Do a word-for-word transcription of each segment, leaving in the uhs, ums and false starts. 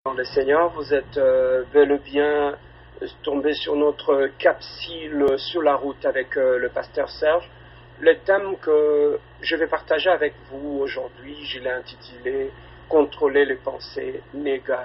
Le Seigneur, vous êtes euh, bel et bien tombé sur notre capsule sur la route avec euh, le pasteur Serge. Le thème que je vais partager avec vous aujourd'hui, je l'ai intitulé « Contrôler les pensées négatives ».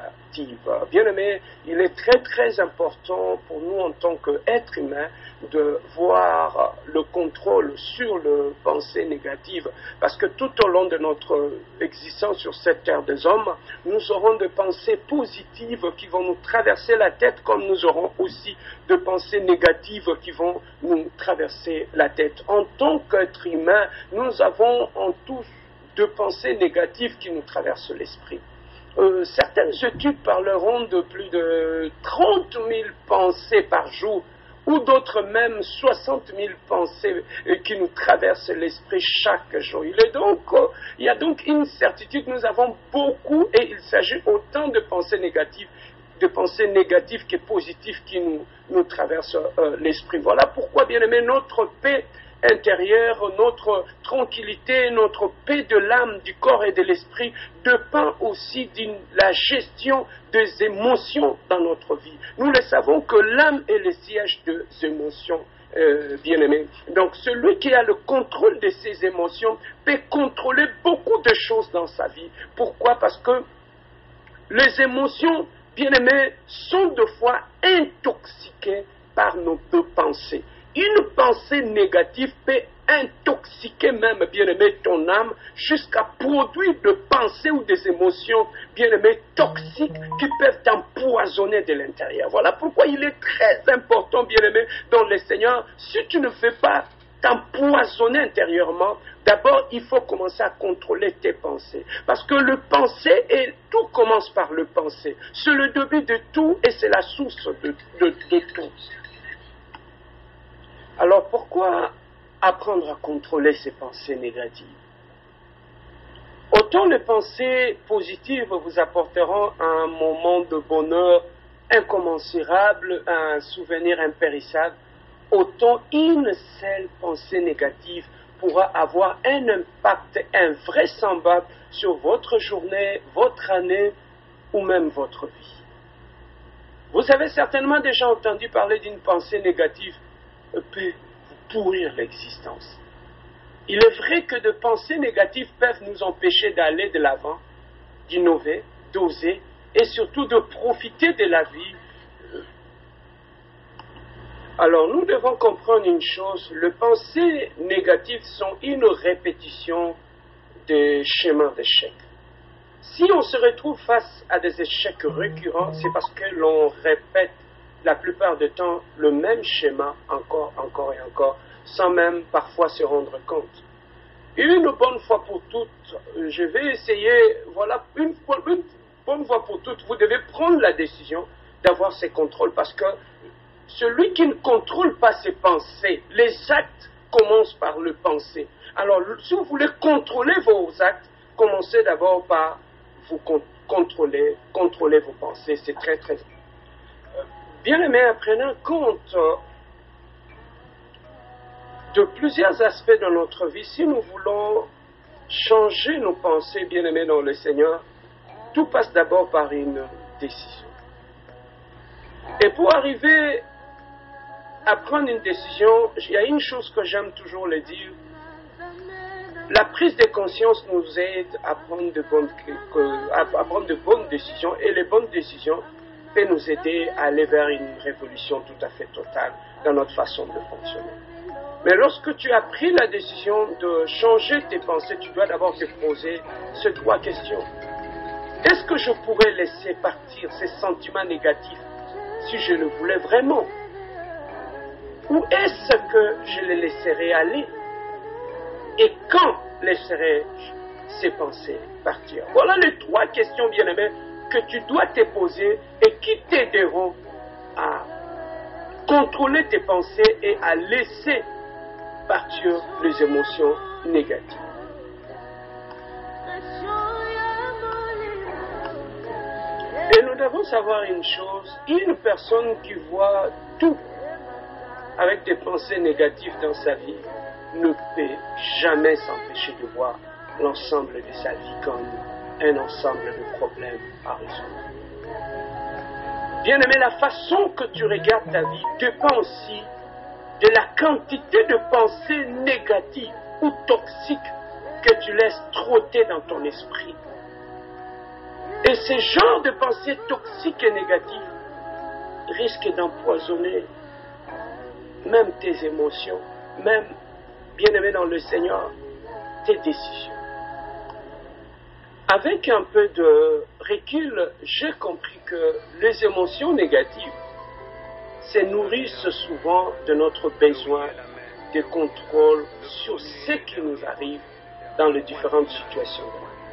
Bien aimé, il est très très important pour nous en tant qu'êtres humains de voir le contrôle sur les pensées négatives, parce que tout au long de notre existence sur cette terre des hommes, nous aurons des pensées positives qui vont nous traverser la tête, comme nous aurons aussi de pensées négatives qui vont nous traverser la tête. En tant qu'être humain, nous avons en tous de pensées négatives qui nous traversent l'esprit. Euh, certaines études parleront de plus de trente mille pensées par jour, ou d'autres même soixante mille pensées qui nous traversent l'esprit chaque jour. Il, est donc, euh, il y a donc une certitude, nous avons beaucoup, et il s'agit autant de pensées négatives, de pensées négatives que positives qui nous, nous traversent euh, l'esprit. Voilà pourquoi, bien aimé, notre paix intérieure, notre tranquillité, notre paix de l'âme, du corps et de l'esprit dépend aussi de la gestion des émotions dans notre vie. Nous le savons que l'âme est le siège des émotions, euh, bien-aimés. Donc celui qui a le contrôle de ses émotions peut contrôler beaucoup de choses dans sa vie. Pourquoi? Parce que les émotions, bien-aimés, sont de fois intoxiquées par nos deux pensées. Une pensée négative peut intoxiquer même, bien-aimé, ton âme jusqu'à produire des pensées ou des émotions, bien-aimé, toxiques qui peuvent t'empoisonner de l'intérieur. Voilà pourquoi il est très important, bien-aimé, dans le Seigneur, si tu ne fais pas t'empoisonner intérieurement, d'abord il faut commencer à contrôler tes pensées. Parce que le pensée, et tout commence par le pensée. C'est le début de tout et c'est la source de, de, de tout. Alors pourquoi apprendre à contrôler ces pensées négatives? Autant les pensées positives vous apporteront un moment de bonheur incommensurable, un souvenir impérissable, autant une seule pensée négative pourra avoir un impact invraisemblable sur votre journée, votre année ou même votre vie. Vous avez certainement déjà entendu parler d'une pensée négative peut vous pourrir l'existence. Il est vrai que de pensées négatives peuvent nous empêcher d'aller de l'avant, d'innover, d'oser et surtout de profiter de la vie. Alors nous devons comprendre une chose, les pensées négatives sont une répétition des schémas d'échecs. Si on se retrouve face à des échecs récurrents, c'est parce que l'on répète la plupart du temps le même schéma encore, encore et encore, sans même parfois se rendre compte. Une bonne fois pour toutes, je vais essayer, voilà, une, une bonne fois pour toutes, vous devez prendre la décision d'avoir ces contrôles, parce que celui qui ne contrôle pas ses pensées, les actes commencent par le penser. Alors, si vous voulez contrôler vos actes, commencez d'abord par vous contrôler, contrôler vos pensées, c'est très très important. Bien-aimés, apprenant compte de plusieurs aspects de notre vie, si nous voulons changer nos pensées, bien-aimés dans le Seigneur, tout passe d'abord par une décision. Et pour arriver à prendre une décision, il y a une chose que j'aime toujours le dire, la prise de conscience nous aide à prendre de bonnes, à prendre de bonnes décisions, et les bonnes décisions peut nous aider à aller vers une révolution tout à fait totale dans notre façon de fonctionner. Mais lorsque tu as pris la décision de changer tes pensées, tu dois d'abord te poser ces trois questions. Est-ce que je pourrais laisser partir ces sentiments négatifs si je le voulais vraiment? Ou est-ce que je les laisserai aller? Et quand laisserai-je ces pensées partir? Voilà les trois questions, bien-aimés, que tu dois te poser et qui t'aideront à contrôler tes pensées et à laisser partir les émotions négatives. Et nous devons savoir une chose, une personne qui voit tout avec des pensées négatives dans sa vie ne peut jamais s'empêcher de voir l'ensemble de sa vie comme un ensemble de problèmes à résoudre. Bien-aimé, la façon que tu regardes ta vie dépend aussi de la quantité de pensées négatives ou toxiques que tu laisses trotter dans ton esprit. Et ce genre de pensées toxiques et négatives risquent d'empoisonner même tes émotions, même, bien-aimé dans le Seigneur, tes décisions. Avec un peu de recul, j'ai compris que les émotions négatives se nourrissent souvent de notre besoin de contrôle sur ce qui nous arrive dans les différentes situations.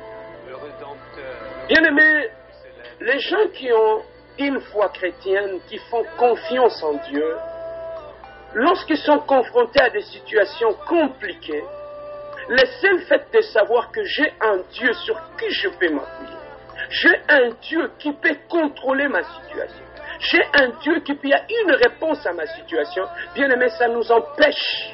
Bien-aimés, les gens qui ont une foi chrétienne, qui font confiance en Dieu, lorsqu'ils sont confrontés à des situations compliquées, le seul fait de savoir que j'ai un Dieu sur qui je peux m'appuyer, j'ai un Dieu qui peut contrôler ma situation, j'ai un Dieu qui peut avoir une réponse à ma situation, bien aimé, ça nous empêche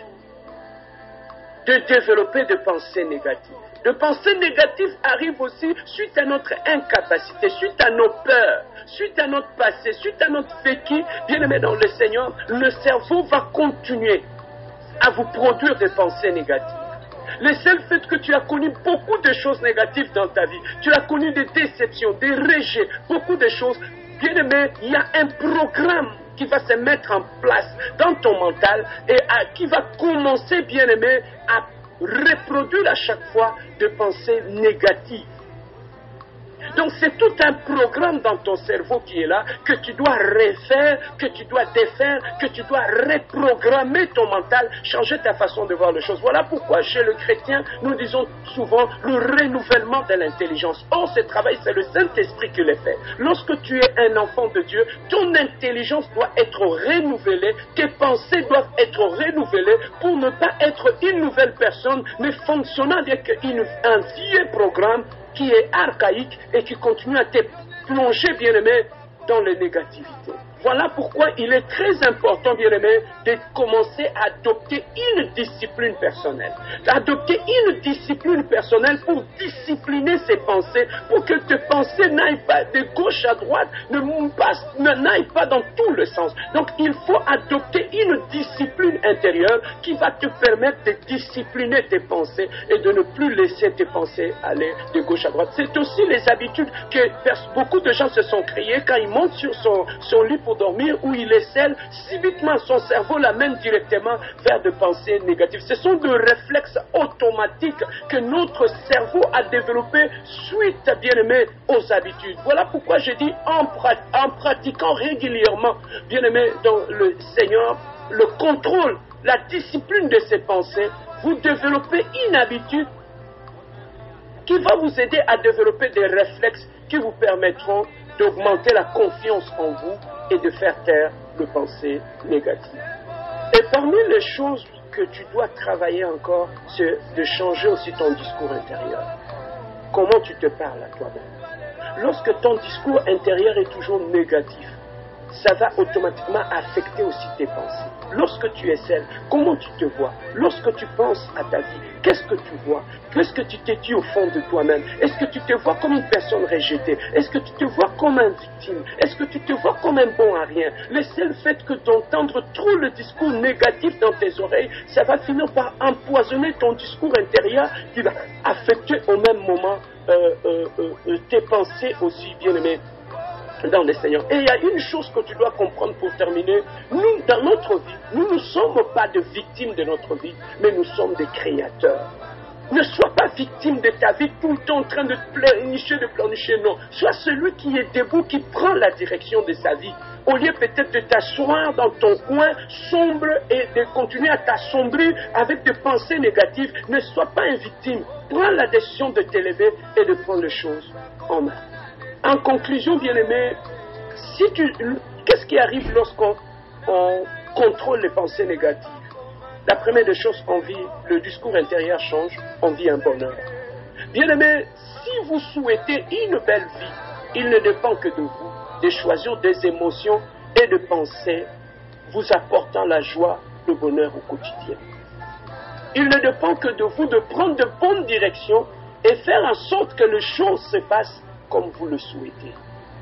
de développer des pensées négatives. De pensées négatives arrivent aussi suite à notre incapacité, suite à nos peurs, suite à notre passé, suite à notre vécu. Bien aimé dans le Seigneur, le cerveau va continuer à vous produire des pensées négatives. Le seul fait que tu as connu beaucoup de choses négatives dans ta vie, tu as connu des déceptions, des rejets, beaucoup de choses. Bien aimé, il y a un programme qui va se mettre en place dans ton mental et à, qui va commencer, bien aimé, à reproduire à chaque fois des pensées négatives. Donc c'est tout un programme dans ton cerveau qui est là, que tu dois refaire, que tu dois défaire, que tu dois reprogrammer ton mental, changer ta façon de voir les choses. Voilà pourquoi chez le chrétien, nous disons souvent le renouvellement de l'intelligence. Or, ce travail, c'est le Saint-Esprit qui le fait. Lorsque tu es un enfant de Dieu, ton intelligence doit être renouvelée, tes pensées doivent être renouvelées pour ne pas être une nouvelle personne, mais fonctionnant avec une, un vieux programme qui est archaïque et qui continue à te plonger, bien-aimé, dans les négativités. Voilà pourquoi il est très important, bien-aimé, de commencer à adopter une discipline personnelle. D'adopter une discipline personnelle pour discipliner ses pensées, pour que tes pensées n'aillent pas de gauche à droite, ne, ne n'aillent pas dans tout le sens. Donc il faut adopter une discipline intérieure qui va te permettre de discipliner tes pensées et de ne plus laisser tes pensées aller de gauche à droite. C'est aussi les habitudes que beaucoup de gens se sont créées quand ils montent sur son, son lit pour dormir, où il est seul, subitement son cerveau l'amène directement vers des pensées négatives. Ce sont des réflexes automatiques que notre cerveau a développés suite, bien aimé, aux habitudes. Voilà pourquoi je dis en, prat en pratiquant régulièrement, bien aimé, dans le Seigneur, le contrôle, la discipline de ses pensées, vous développez une habitude qui va vous aider à développer des réflexes qui vous permettront d'augmenter la confiance en vous et de faire taire les pensées négatives. Et parmi les choses que tu dois travailler encore, c'est de changer aussi ton discours intérieur. Comment tu te parles à toi-même. Lorsque ton discours intérieur est toujours négatif, ça va automatiquement affecter aussi tes pensées. Lorsque tu es seul, comment tu te vois? Lorsque tu penses à ta vie, qu'est-ce que tu vois? Qu'est-ce que tu te dis au fond de toi-même? Est-ce que tu te vois comme une personne rejetée? Est-ce que tu te vois comme une victime? Est-ce que tu te vois comme un bon à rien? Le seul fait que d'entendre trop le discours négatif dans tes oreilles, ça va finir par empoisonner ton discours intérieur qui va affecter au même moment euh, euh, euh, tes pensées aussi, bien-aimées dans le Seigneur. Et il y a une chose que tu dois comprendre pour terminer. Nous, dans notre vie, nous ne sommes pas des victimes de notre vie, mais nous sommes des créateurs. Ne sois pas victime de ta vie tout le temps en train de pleurnicher, de pleurnicher, non. Sois celui qui est debout, qui prend la direction de sa vie. Au lieu peut-être de t'asseoir dans ton coin sombre et de continuer à t'assombrir avec des pensées négatives, ne sois pas une victime. Prends la décision de t'élever et de prendre les choses en main. En conclusion, bien-aimé, si tu, qu'est-ce qui arrive lorsqu'on on contrôle les pensées négatives? La première des choses, on vit, le discours intérieur change, on vit un bonheur. Bien-aimé, si vous souhaitez une belle vie, il ne dépend que de vous, de choisir des émotions et de pensées vous apportant la joie, le bonheur au quotidien. Il ne dépend que de vous de prendre de bonnes directions et faire en sorte que les choses se passent comme vous le souhaitez.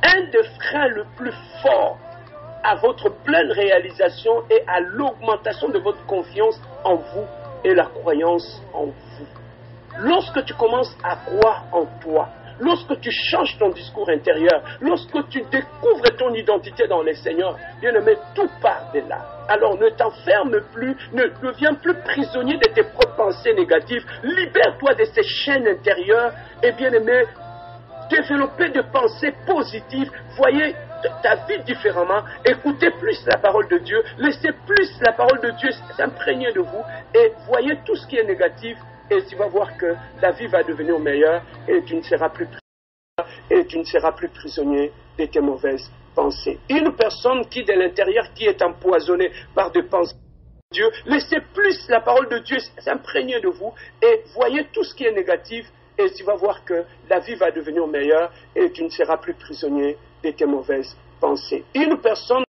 un des freins le plus fort à votre pleine réalisation et à l'augmentation de votre confiance en vous et la croyance en vous. Lorsque tu commences à croire en toi, lorsque tu changes ton discours intérieur, lorsque tu découvres ton identité dans les Seigneurs, bien-aimé, tout part de là. Alors ne t'enferme plus, ne deviens plus prisonnier de tes propres pensées négatives, libère-toi de ces chaînes intérieures et bien-aimé, développer des pensées positives, voyez ta vie différemment, écoutez plus la parole de Dieu, laissez plus la parole de Dieu s'imprégner de vous et voyez tout ce qui est négatif et tu vas voir que la vie va devenir meilleure et tu ne seras plus et tu ne seras plus prisonnier de tes mauvaises pensées. Une personne qui de l'intérieur qui est empoisonnée par des pensées de Dieu, laissez plus la parole de Dieu s'imprégner de vous et voyez tout ce qui est négatif et tu vas voir que la vie va devenir meilleure et tu ne seras plus prisonnier de tes mauvaises pensées. Une personne